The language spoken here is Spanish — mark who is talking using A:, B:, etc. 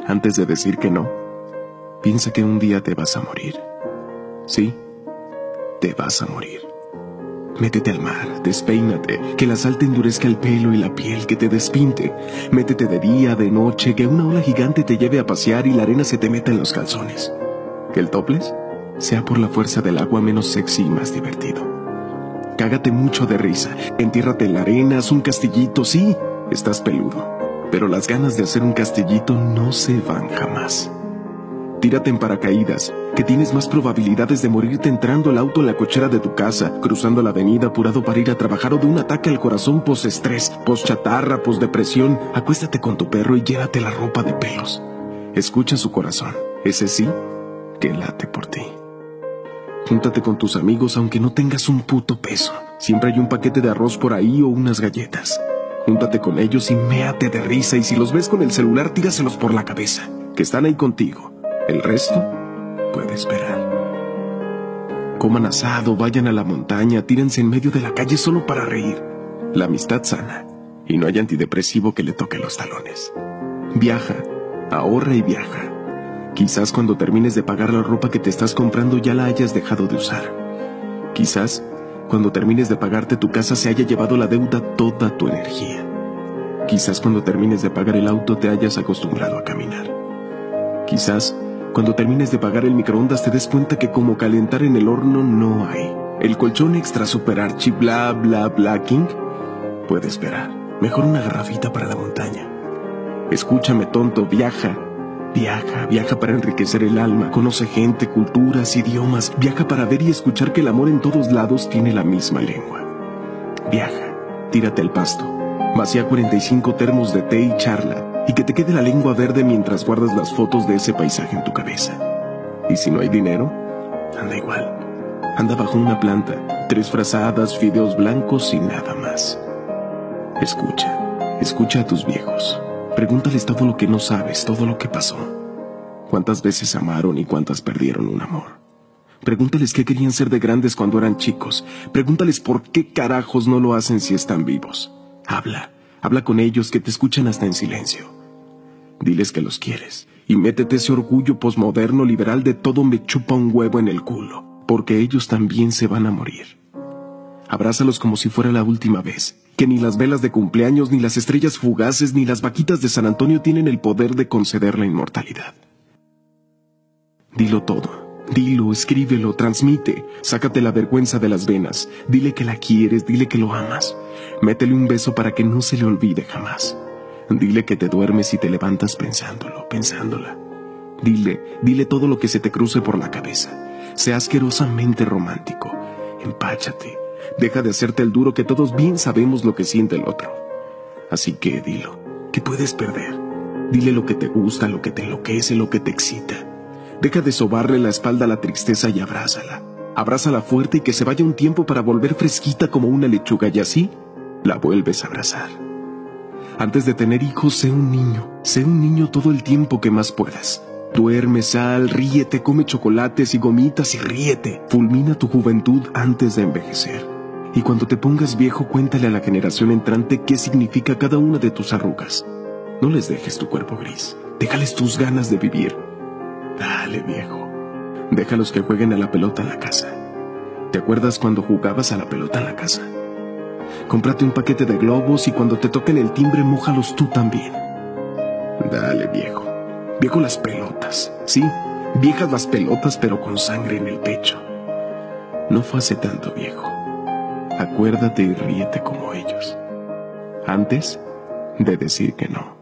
A: Antes de decir que no, piensa que un día te vas a morir. Sí, te vas a morir. Métete al mar, despeínate, que la sal te endurezca el pelo y la piel, que te despinte. Métete de día, de noche, que una ola gigante te lleve a pasear y la arena se te meta en los calzones. Que el topless sea por la fuerza del agua menos sexy y más divertido. Cágate mucho de risa, entiérrate en la arena, haz un castillito, sí, estás peludo, pero las ganas de hacer un castillito no se van jamás. Tírate en paracaídas, que tienes más probabilidades de morirte entrando al auto en la cochera de tu casa, cruzando la avenida apurado para ir a trabajar o de un ataque al corazón post-estrés, post-chatarra, post-depresión. Acuéstate con tu perro y llévate la ropa de pelos. Escucha su corazón, ese sí que late por ti. Júntate con tus amigos aunque no tengas un puto peso. Siempre hay un paquete de arroz por ahí o unas galletas. Júntate con ellos y méate de risa, y si los ves con el celular, tíraselos por la cabeza, que están ahí contigo. El resto puede esperar. Coman asado, vayan a la montaña, tírense en medio de la calle solo para reír. La amistad sana, y no hay antidepresivo que le toque los talones. Viaja, ahorra y viaja. Quizás cuando termines de pagar la ropa que te estás comprando ya la hayas dejado de usar. Quizás cuando termines de pagarte tu casa se haya llevado la deuda toda tu energía. Quizás cuando termines de pagar el auto te hayas acostumbrado a caminar. Quizás cuando termines de pagar el microondas te des cuenta que como calentar en el horno no hay. El colchón extra super archi bla bla bla king puede esperar. Mejor una garrafita para la montaña. Escúchame, tonto, viaja. Viaja, viaja para enriquecer el alma. Conoce gente, culturas, idiomas. Viaja para ver y escuchar que el amor en todos lados tiene la misma lengua. Viaja, tírate al pasto. Vacía 45 termos de té y charla. Y que te quede la lengua verde mientras guardas las fotos de ese paisaje en tu cabeza. Y si no hay dinero, anda igual. Anda bajo una planta, 3 frazadas, fideos blancos y nada más. Escucha a tus viejos. Pregúntales todo lo que no sabes, todo lo que pasó. ¿Cuántas veces amaron y cuántas perdieron un amor? Pregúntales qué querían ser de grandes cuando eran chicos. Pregúntales por qué carajos no lo hacen si están vivos. Habla con ellos, que te escuchan hasta en silencio. Diles que los quieres y métete ese orgullo posmoderno liberal de todo me chupa un huevo en el culo, porque ellos también se van a morir. Abrázalos como si fuera la última vez, que ni las velas de cumpleaños, ni las estrellas fugaces, ni las vaquitas de San Antonio tienen el poder de conceder la inmortalidad. Dilo todo, dilo, escríbelo, transmite, sácate la vergüenza de las venas, dile que la quieres, dile que lo amas, métele un beso para que no se le olvide jamás. Dile que te duermes y te levantas pensándola. Dile todo lo que se te cruce por la cabeza. Sea asquerosamente romántico, empáchate. Deja de hacerte el duro, que todos bien sabemos lo que siente el otro. Así que dilo, ¿qué puedes perder? Dile lo que te gusta, lo que te enloquece, lo que te excita. Deja de sobarle la espalda a la tristeza y abrázala. Abrázala fuerte y que se vaya un tiempo para volver fresquita como una lechuga, y así la vuelves a abrazar. Antes de tener hijos, sé un niño todo el tiempo que más puedas. Duerme, sal, ríete, come chocolates y gomitas y ríete. Fulmina tu juventud antes de envejecer. Y cuando te pongas viejo, cuéntale a la generación entrante qué significa cada una de tus arrugas. No les dejes tu cuerpo gris. Déjales tus ganas de vivir. Dale, viejo. Déjalos que jueguen a la pelota en la casa. ¿Te acuerdas cuando jugabas a la pelota en la casa? Cómprate un paquete de globos y cuando te toquen el timbre, mójalos tú también. Dale, viejo. Viejo las pelotas. Sí, viejas las pelotas, pero con sangre en el pecho. No fue hace tanto, viejo. Acuérdate y ríete como ellos. Antes de decir que no.